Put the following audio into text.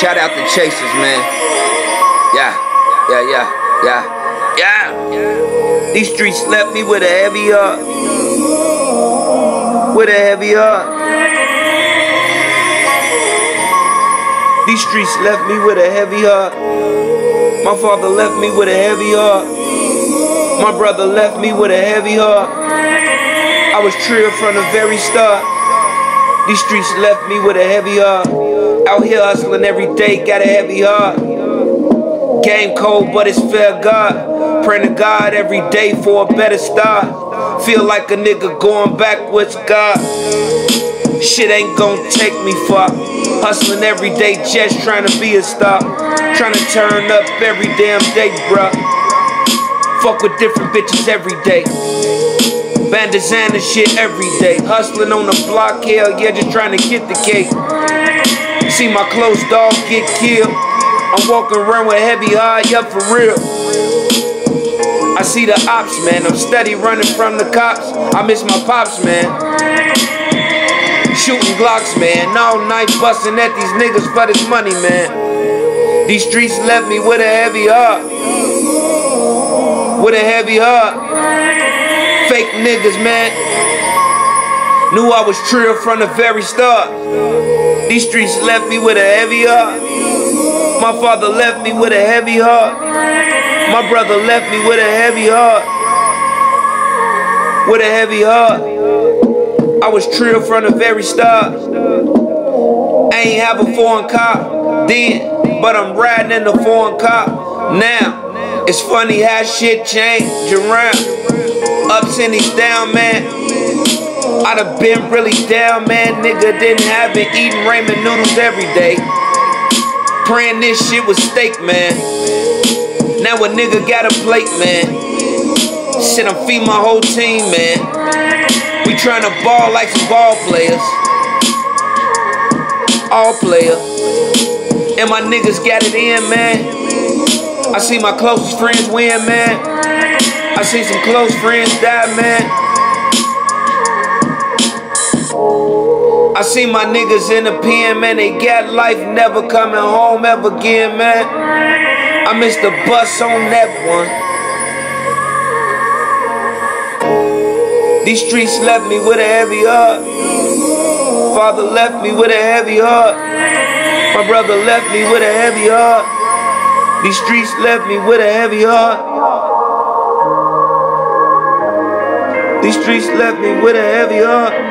Shout out to Chasers, man. Yeah. These streets left me with a heavy heart. With a heavy heart. These streets left me with a heavy heart. My father left me with a heavy heart. My brother left me with a heavy heart. I was trilled from the very start. These streets left me with a heavy heart. Out here hustling every day, got a heavy heart. Game cold, but it's fair God. Praying to God every day for a better start. Feel like a nigga going backwards, God. Shit ain't gon' take me far. Hustling every day, just trying to be a star. Trying to turn up every damn day, bruh. Fuck with different bitches every day. Bandana shit every day. Hustling on the block, hell yeah, just trying to get the cake. See my close dog get killed. I'm walking around with heavy heart, yeah, for real. I see the ops, man. I'm steady running from the cops. I miss my pops, man. Shooting Glocks, man. All night busting at these niggas for this money, man. These streets left me with a heavy heart. With a heavy heart. Fake niggas, man. Knew I was trilled from the very start. These streets left me with a heavy heart. My father left me with a heavy heart. My brother left me with a heavy heart. With a heavy heart. I was trilled from the very start. I ain't have a foreign car then, but I'm riding in the foreign car now. It's funny how shit changed around. Ups and these down, man. I'd have been really down, man. Nigga didn't have it, eating ramen noodles every day. Praying this shit was steak, man. Now a nigga got a plate, man. Shit, I'm feeding my whole team, man. We tryna ball like some ball players. All player. And my niggas got it in, man. I see my closest friends win, man. I see some close friends die, man. I see my niggas in the pen, man. They got life, never coming home ever again, man. I missed the bus on that one. These streets left me with a heavy heart. Father left me with a heavy heart. My brother left me with a heavy heart. These streets left me with a heavy heart. These streets left me with a heavy heart.